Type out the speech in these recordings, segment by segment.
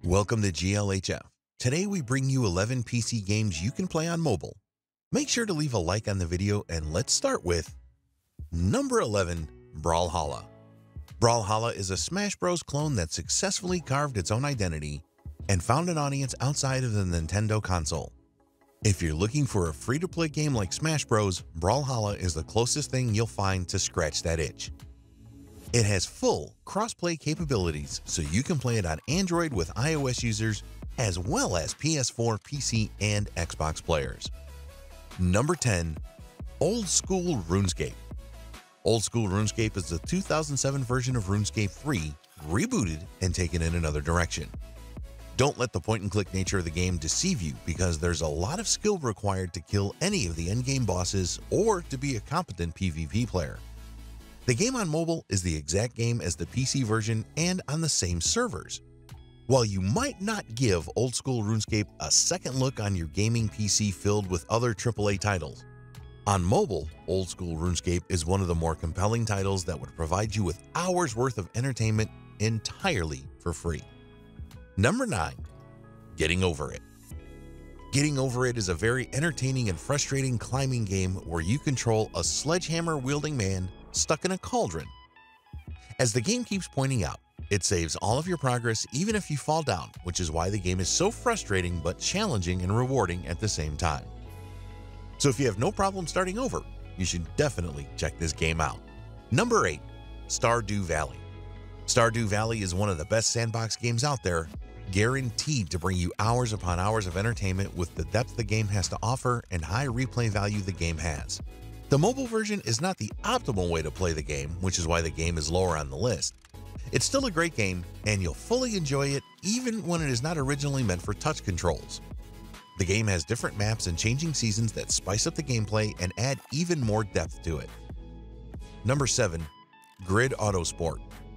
Welcome to GLHF. Today we bring you 11 PC games you can play on mobile. Make sure to leave a like on the video and let's start with number 11, Brawlhalla. Brawlhalla is a Smash Bros. Clone that successfully carved its own identity and found an audience outside of the Nintendo console. If you're looking for a free-to-play game like Smash Bros., Brawlhalla is the closest thing you'll find to scratch that itch. It has full cross-play capabilities, so you can play it on Android with iOS users as well as PS4, PC, and Xbox players. Number 10, Old School RuneScape. Old School RuneScape is the 2007 version of RuneScape 3, rebooted and taken in another direction. Don't let the point-and-click nature of the game deceive you, because there's a lot of skill required to kill any of the endgame bosses or to be a competent PvP player. The game on mobile is the exact game as the PC version and on the same servers. While you might not give Old School RuneScape a second look on your gaming PC filled with other AAA titles, on mobile, Old School RuneScape is one of the more compelling titles that would provide you with hours worth of entertainment entirely for free. Number 9, Getting Over It. Getting Over It is a very entertaining and frustrating climbing game where you control a sledgehammer-wielding man stuck in a cauldron. As the game keeps pointing out, it saves all of your progress even if you fall down, which is why the game is so frustrating but challenging and rewarding at the same time. So if you have no problem starting over, you should definitely check this game out. Number 8, Stardew Valley. Stardew Valley is one of the best sandbox games out there, guaranteed to bring you hours upon hours of entertainment with the depth the game has to offer and high replay value the game has. The mobile version is not the optimal way to play the game, which is why the game is lower on the list. It's still a great game, and you'll fully enjoy it even when it is not originally meant for touch controls. The game has different maps and changing seasons that spice up the gameplay and add even more depth to it. Number 7, Grid Autosport.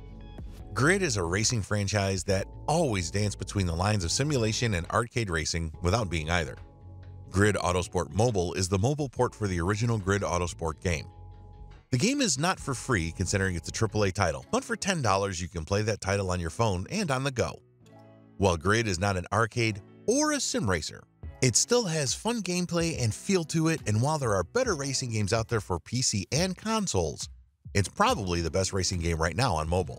Grid is a racing franchise that always danced between the lines of simulation and arcade racing without being either. Grid Autosport Mobile is the mobile port for the original Grid Autosport game. The game is not for free considering it's a AAA title, but for $10 you can play that title on your phone and on the go. While Grid is not an arcade or a sim racer, it still has fun gameplay and feel to it, and while there are better racing games out there for PC and consoles, it's probably the best racing game right now on mobile.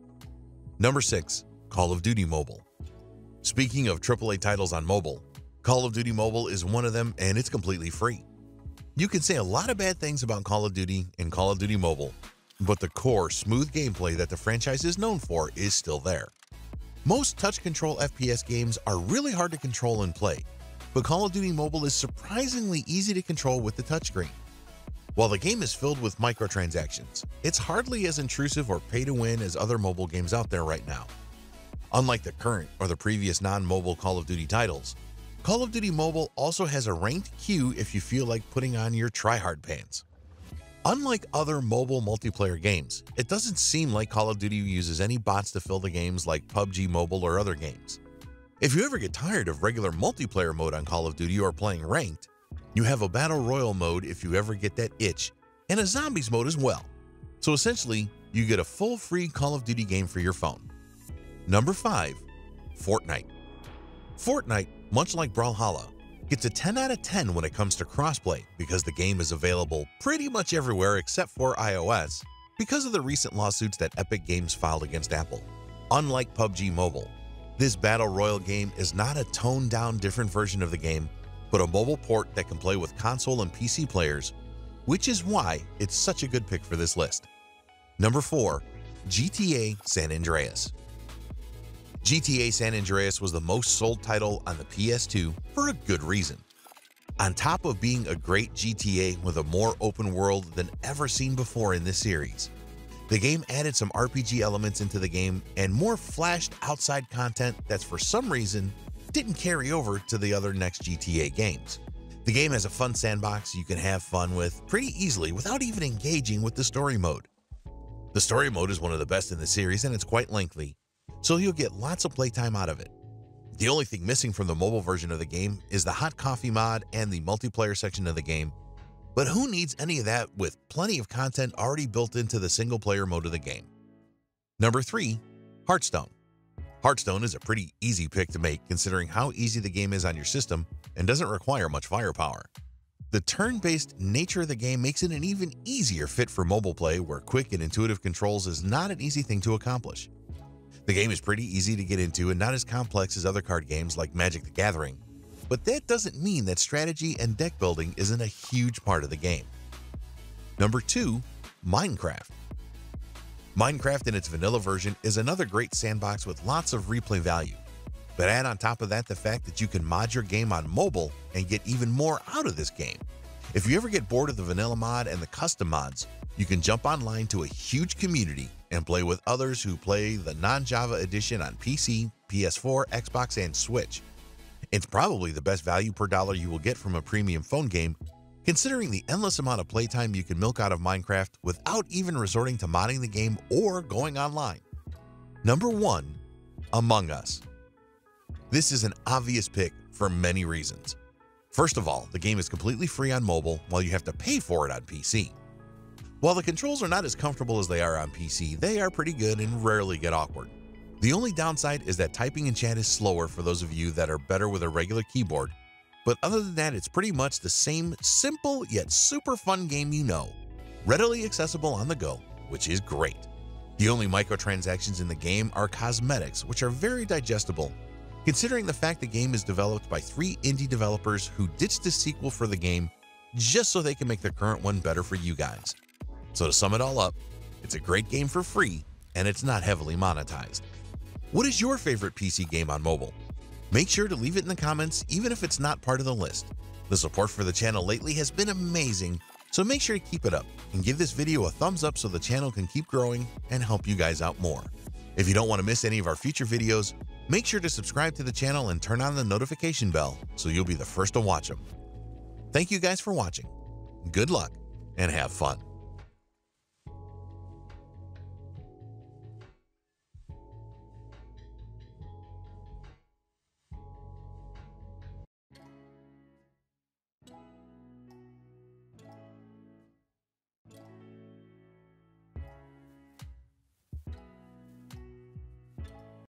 Number 6, Call of Duty Mobile. Speaking of AAA titles on mobile, Call of Duty Mobile is one of them, and it's completely free. You can say a lot of bad things about Call of Duty and Call of Duty Mobile, but the core, smooth gameplay that the franchise is known for is still there. Most touch control FPS games are really hard to control and play, but Call of Duty Mobile is surprisingly easy to control with the touchscreen. While the game is filled with microtransactions, it's hardly as intrusive or pay-to-win as other mobile games out there right now. Unlike the current or the previous non-mobile Call of Duty titles, Call of Duty Mobile also has a ranked queue if you feel like putting on your tryhard pants. Unlike other mobile multiplayer games, it doesn't seem like Call of Duty uses any bots to fill the games like PUBG Mobile or other games. If you ever get tired of regular multiplayer mode on Call of Duty or playing ranked, you have a Battle Royale mode if you ever get that itch, and a Zombies mode as well. So essentially, you get a full free Call of Duty game for your phone. Number 5, Fortnite. Fortnite, much like Brawlhalla, gets a 10 out of 10 when it comes to crossplay because the game is available pretty much everywhere except for iOS because of the recent lawsuits that Epic Games filed against Apple. Unlike PUBG Mobile, this Battle Royale game is not a toned-down different version of the game, but a mobile port that can play with console and PC players, which is why it's such a good pick for this list. Number 4, GTA San Andreas. GTA San Andreas was the most sold title on the PS2 for a good reason. On top of being a great GTA with a more open world than ever seen before in this series, the game added some RPG elements into the game and more flashed outside content that's for some reason didn't carry over to the other next GTA games. The game has a fun sandbox you can have fun with pretty easily without even engaging with the story mode. The story mode is one of the best in the series and it's quite lengthy, so you'll get lots of playtime out of it. The only thing missing from the mobile version of the game is the hot coffee mod and the multiplayer section of the game, but who needs any of that with plenty of content already built into the single player mode of the game? Number 3, Hearthstone. Hearthstone is a pretty easy pick to make considering how easy the game is on your system and doesn't require much firepower. The turn-based nature of the game makes it an even easier fit for mobile play where quick and intuitive controls is not an easy thing to accomplish. The game is pretty easy to get into and not as complex as other card games like Magic the Gathering, but that doesn't mean that strategy and deck building isn't a huge part of the game. Number 2, Minecraft. Minecraft in its vanilla version is another great sandbox with lots of replay value. But add on top of that the fact that you can mod your game on mobile and get even more out of this game. If you ever get bored of the vanilla mod and the custom mods, you can jump online to a huge community and play with others who play the non-Java edition on PC, PS4, Xbox, and Switch. It's probably the best value per dollar you will get from a premium phone game, considering the endless amount of playtime you can milk out of Minecraft without even resorting to modding the game or going online. Number 1, Among Us. This is an obvious pick for many reasons. First of all, the game is completely free on mobile while you have to pay for it on PC. While the controls are not as comfortable as they are on PC, they are pretty good and rarely get awkward. The only downside is that typing in chat is slower for those of you that are better with a regular keyboard, but other than that, it's pretty much the same simple yet super fun game you know, readily accessible on the go, which is great. The only microtransactions in the game are cosmetics, which are very digestible, considering the fact the game is developed by 3 indie developers who ditched the sequel for the game just so they can make the current one better for you guys. So to sum it all up, it's a great game for free and it's not heavily monetized. What is your favorite PC game on mobile? Make sure to leave it in the comments even if it's not part of the list. The support for the channel lately has been amazing, so make sure to keep it up and give this video a thumbs up so the channel can keep growing and help you guys out more. If you don't want to miss any of our future videos, make sure to subscribe to the channel and turn on the notification bell so you'll be the first to watch them. Thank you guys for watching. Good luck and have fun.